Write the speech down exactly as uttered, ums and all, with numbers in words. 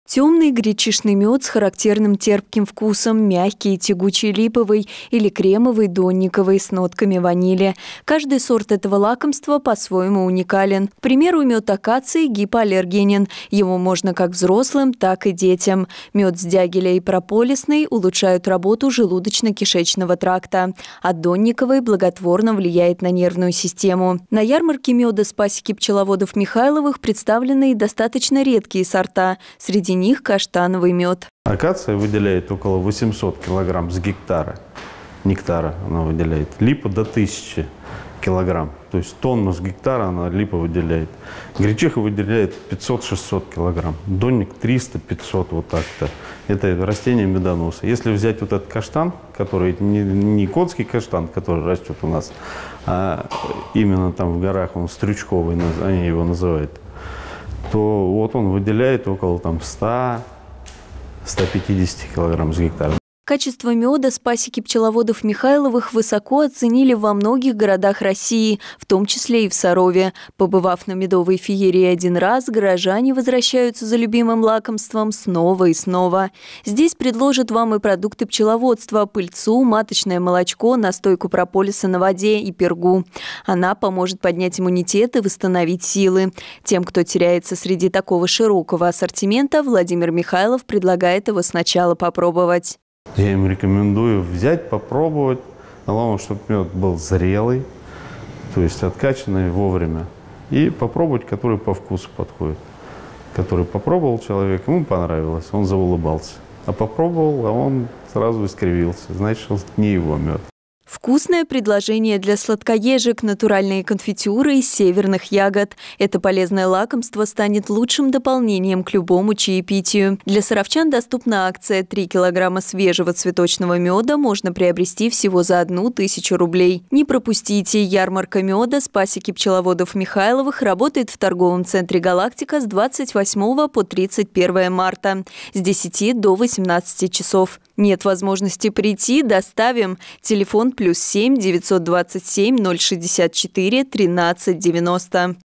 Темный гречишный мед с характерным терпким вкусом, мягкий, тягучий липовый или кремовый, донниковый с нотками ванили. Каждый сорт этого лакомства по-своему уникален. К примеру, мед акации гипоаллергенен. Его можно как взрослым, так и детям. Мед с дягеля и прополисный улучшают работу желудочно-кишечного тракта, а донниковый благотворно влияет на нервную систему. На ярмарке меда с пасеки пчеловодов Михайловых представлены и достаточно редкие сорта. Среди них каштановый мед. Акация выделяет около восьмисот килограмм с гектара нектара, она выделяет. Липа до тысячи килограмм, то есть тонну с гектара она липа выделяет. Гречиха выделяет пятьсот-шестьсот килограмм, донник триста-пятьсот, вот так-то. Это растение медоноса. Если взять вот этот каштан, который не, не котский каштан, который растет у нас, а именно там в горах, он стрючковый, они его называют, то вот он выделяет около там ста-ста пятидесяти килограмм с гектара. Качество меда с пасеки пчеловодов Михайловых высоко оценили во многих городах России, в том числе и в Сарове. Побывав на медовой феерии один раз, горожане возвращаются за любимым лакомством снова и снова. Здесь предложат вам и продукты пчеловодства – пыльцу, маточное молочко, настойку прополиса на воде и пергу. Она поможет поднять иммунитет и восстановить силы. Тем, кто теряется среди такого широкого ассортимента, Владимир Михайлов предлагает его сначала попробовать. Я им рекомендую взять, попробовать. Главное, чтобы мед был зрелый, то есть откачанный вовремя. И попробовать, который по вкусу подходит. Который попробовал человек, ему понравилось, он заулыбался. А попробовал, а он сразу искривился. Значит, он не его мед. Вкусное предложение для сладкоежек – натуральные конфитюры из северных ягод. Это полезное лакомство станет лучшим дополнением к любому чаепитию. Для саровчан доступна акция три килограмма свежего цветочного меда можно приобрести всего за одну тысячу рублей. Не пропустите, ярмарка меда с пасеки пчеловодов Михайловых работает в торговом центре «Галактика» с двадцать восьмого по тридцать первое марта с десяти до восемнадцати часов. Нет возможности прийти – доставим. Телефон плюс семь девятьсот двадцать семь ноль шестьдесят четыре тринадцать девяносто.